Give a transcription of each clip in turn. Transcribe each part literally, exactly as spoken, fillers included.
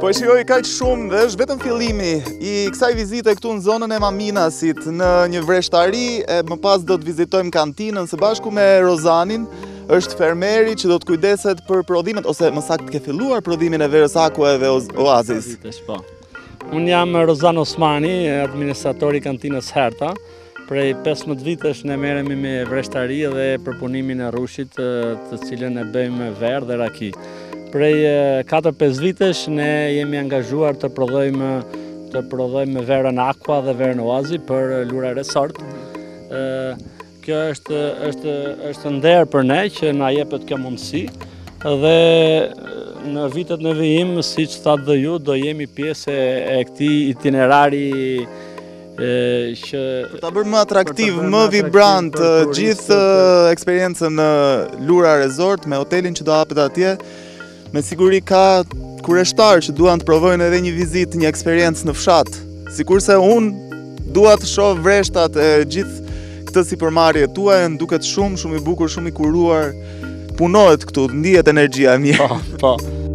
Po e shijoj kaq shumë dhe është vetëm fillimi i kësaj vizite këtu në zonën e Maminasit në një vreshtari, e më pas do të vizitojmë kantinën së bashku me Rozanin, është fermeri që do të kujdeset për prodhimet, ose më saktë ke filluar prodhimin e verës Aqua dhe Oasis. Po. Unë jam Rozan Osmani, administratori i kantinës Herta. Prej pesëmbëdhjetë vitesh ne merremi me vreshtari dhe përpunimin e rrushit, të cilën e bëjmë verë dhe raki. Prej katër pesë vitesh ne jemi angazhuar të prodhojmë të prodhojmë verën Aqua dhe verën Oasis për Lura Resort. Kjo është është është nder për ne që na jepet kjo mundësi dhe në vitet në vijim, siç thatë dhe ju, do jemi pjesë e këtij itinerari që për ta bërë më atraktiv, më vibrant gjithë eksperiencën në Lura Resort me hotelin që do hapet atje. Me siguri ka kureshtar që duan të provojnë edhe një vizitë, një eksperiencë në fshat. Sikurse unë dua të shoh vreshtat e gjithë këtë sipërmarrje tuaj, duket shumë, shumë i bukur, shumë i kuruar. Punohet këtu, ndihet energjia e mirë. Po, po.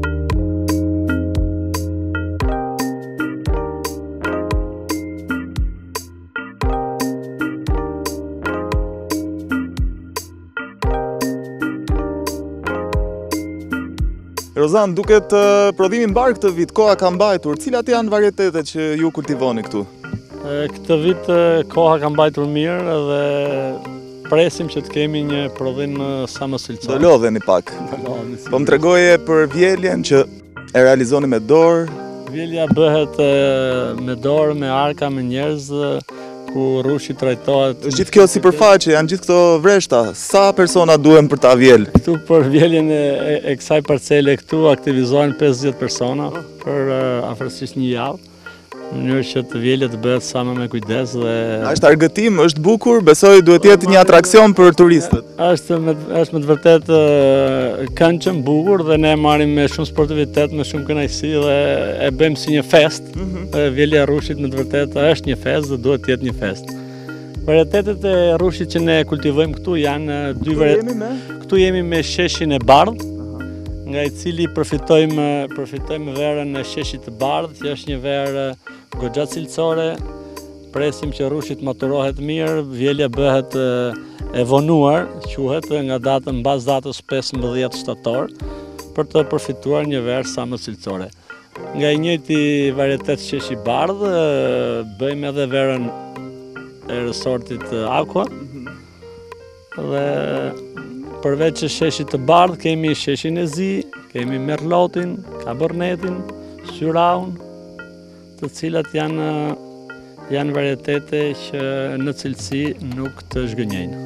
Rozan, duket uh, prodhimi mbar këtë vit, koha ka mbajtur. Cilat janë varietetet që ju kultivoni këtu? Këtë vit koha ka mbajtur mirë dhe presim që të kemi një prodhim sa më cilësor. Do lodheni pak. Po më tregoje për vjeljen që e realizoni me dorë. Vjelja bëhet me dorë, me arka, me njerëz, ku rrushi trajtohet. Është gjithë kjo sipërfaqe, janë gjithë këto vreshta. Sa persona duhen për ta vjel? Këtu për vjeljen e, e, e kësaj parcele këtu aktivizohen pesëdhjetë persona për uh, afërsisht një javë. Në mënyrë që të vjeljet të bëhet sa më me kujdes dhe është argëtim, është bukur, besoj duhet jetë një atraksion për turistët. Është me është me të vërtetë uh, këndshëm, bukur dhe ne marrim me shumë sportivitet, me shumë kënaqësi dhe e bëjmë si një fest. Mm-hmm. Vjelja e rrushit me të vërtetë është një fest dhe duhet të jetë një fest. Varietetet e rrushit që ne kultivojmë këtu janë dy varietet. Këtu jemi me sheshin e bardhë, nga i cili përfitojmë përfitojmë verën e sheshit të bardhë, që është një verë goxha cilësore. Presim që rrushit maturohet mirë, vjelja bëhet e vonuar, quhet nga datën mbas datës pesëmbëdhjetë shtator, për të përfituar një verë sa më cilësore. Nga i njëjti varietet sheshi bardhë, bëjmë edhe verën e resortit Aqua. Dhe përveç sheshit të bardhë, kemi sheshin e zi, kemi merlotin, kabernetin, syraun, të cilat janë, janë varietete që në cilësi nuk të zhgënjejnë.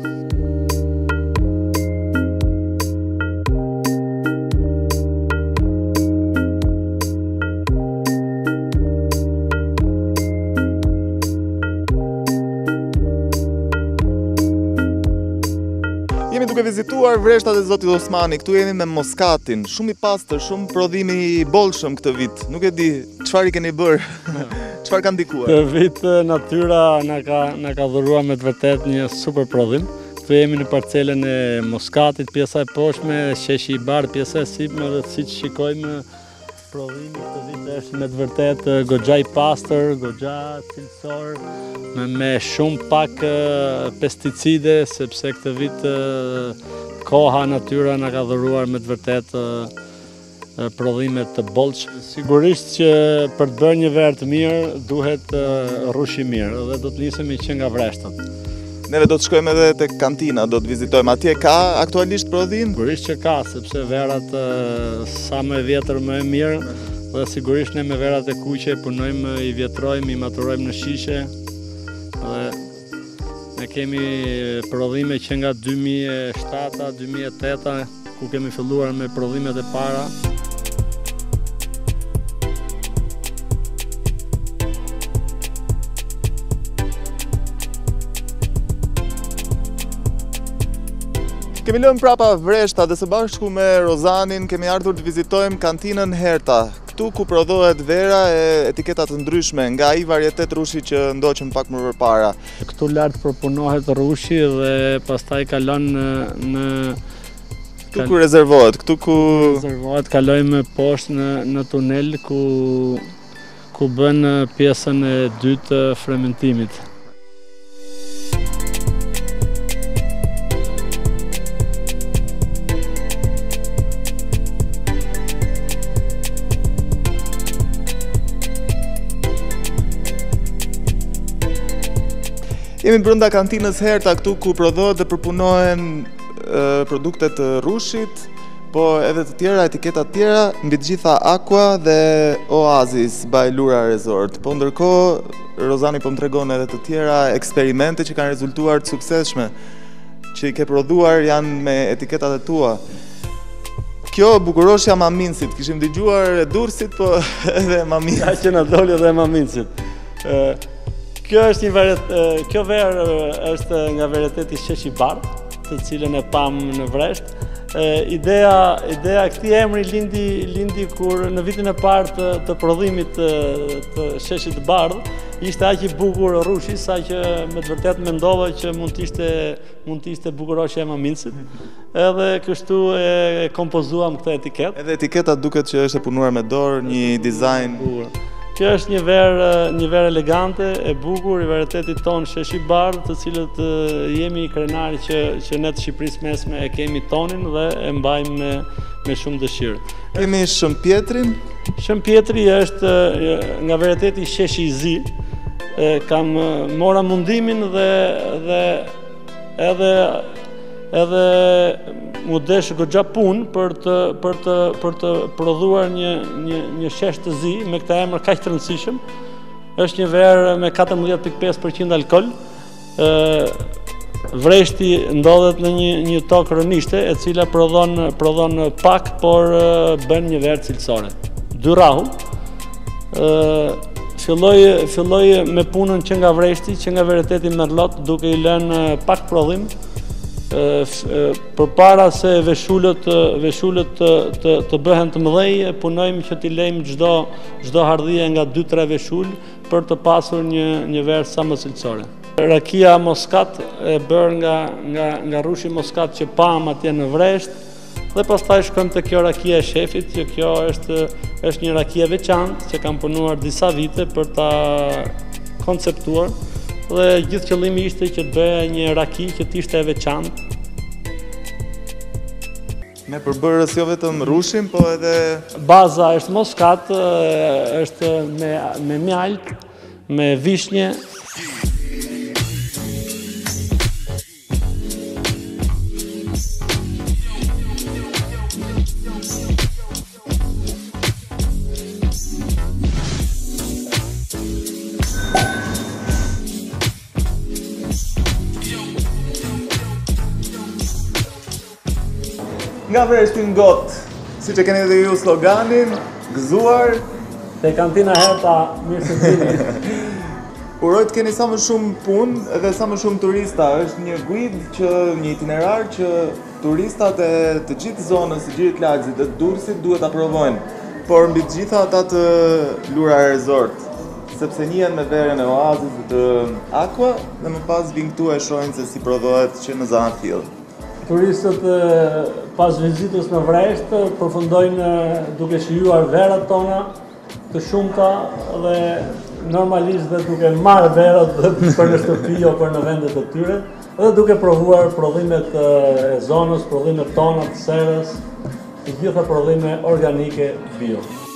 Jemi duke vizituar vreshtat e zotit Osmani, këtu jemi me moskatin, shumë i pastër, shumë prodhimi i bollshëm këtë vit. Nuk e di, çfarë i keni bërë? Çfarë ka ndikuar? Këtë vit natyra na ka na ka dhuruar me të vërtetë një super prodhim. Këtu jemi në parcelën e moskatit, pjesa e poshtme, sheshi i bardhë, pjesa e sipme dhe siç shikojmë prodhimi këtë vit është me të vërtetë goxha i pastër, goxha cilësor, me, me shumë pak uh, pesticide, sepse këtë vit uh, koha, natyra na ka dhuruar me të vërtetë uh, prodhime të bollshme. Sigurisht që për të bërë një verë të mirë duhet uh, rrushi mirë dhe do të nisemi që nga vreshtat. Neve do të shkojmë edhe te kantina, do të vizitojmë. Atje ka aktualisht prodhim? Sigurisht që ka, sepse verat uh, sa më e vjetër më e mirë dhe sigurisht ne me verat e kuqe punojmë, i vjetrojmë, i maturojmë në shishe. Dhe ne kemi prodhime që nga dy mijë e shtatë, dy mijë e tetë, ku kemi filluar me prodhimet e para. Kemi lënë prapa vreshta dhe së bashku me Rozanin kemi ardhur të vizitojmë kantinën Herta. Këtu ku prodhohet vera e etiketa të ndryshme, nga ai varietet rrushi që ndoqëm pak më përpara. Këtu lart përpunohet rrushi dhe pastaj kalon në, në Këtu ku rezervohet, këtu ku rezervohet, kalojmë poshtë në në tunel ku ku bën pjesën e dytë të fermentimit. Jemi brenda kantinës Herta këtu ku prodhohet dhe përpunohen e, produktet të Rushit, po edhe të tjera, etiketa të tjera, mbi të gjitha Aqua dhe Oasis by Lura Resort. Po ndërkohë Rozani po më tregon edhe të tjera eksperimente që kanë rezultuar të suksesshme, që i ke prodhuar janë me etiketat e tua. Kjo bukuroshja Maminsit, kishim dëgjuar e Durrësit, po edhe Maminsit. Ja që na doli edhe Maminsit. Kjo është një variet, kjo verë është nga varieteti sheshi bardh, të cilën e pam në Vresht. Ideja ideja e këtij emri lindi lindi kur në vitin e parë të, të prodhimit të, të sheshit bardh, ishte aq i bukur Rushi sa që me të vërtet mendova që mund të ishte mund të ishte bukuroshja e Maminsit. Edhe kështu e kompozuam këtë etiketë. Edhe etiketa duket që është e punuar me dorë, një dizajn bukur. Kjo është një verë një verë elegante, e bukur, i varietetit ton sheshi bardh, të cilët jemi krenari që që ne të Shqipërisë mesme e kemi tonin dhe e mbajmë me me shumë dëshirë. Kemi Shëmpjetrin. Shëmpjetri është nga varieteti sheshi i zi. Kam mora mundimin dhe dhe edhe edhe mu desh goxha punë për të për të për të prodhuar një një një shesh të zi me këtë emër kaq të rëndësishëm. Është një verë me katërmbëdhjetë pikë pesë përqind alkool. Ë Vreshti ndodhet në një një tokë rënishte e cila prodhon prodhon pak, por bën një verë cilësore. Dy rrahu. Ë filloi filloi me punën që nga Vreshti, që nga varieteti Merlot, duke i lënë pak prodhim. Përpara se veshulët veshulët të, të, të bëhen të mëdhej, punojmë që t'i lejmë çdo çdo hardhije nga dy tre veshull për të pasur një një verë sa më cilësore. Rakia Moskat e bërë nga nga nga Rushi Moskat që pam atje në Vresht, dhe pastaj shkojmë te kjo rakia e shefit, që kjo është është një rakie veçantë që kam punuar disa vite për ta konceptuar. Dhe gjithë qëllimi ishte që të bëhe një raki që t'ishte e veçantë. Me përbërës jo vetëm Rushin, po edhe baza është Moskat, është me me mjalt, me vishnje. Nga Vreshti ngot, si që keni dhe ju sloganin, gëzuar Te kantina Herta, mirë se vini. Uroj të keni sa më shumë punë dhe sa më shumë turista. Është një guid, që, një itinerar që turistat e të gjithë zonës, të Gjirit Lagzit dhe të Durrësit duhet ta provojnë. Por mbi të gjitha ata të Lura Resort, sepse njihen me verën e Oasis dhe të Aqua dhe më pas vinë këtu e shohin se si prodhohet që në Zanafill. Turistët pas vizitës në Vresht përfundojnë duke shijuar verat tona të shumta dhe normalisht dhe duke marrë verat për në shtëpi o për në vendet e tyre dhe duke provuar prodhimet e zonës, prodhimet tona të serës, të gjitha prodhime organike bio.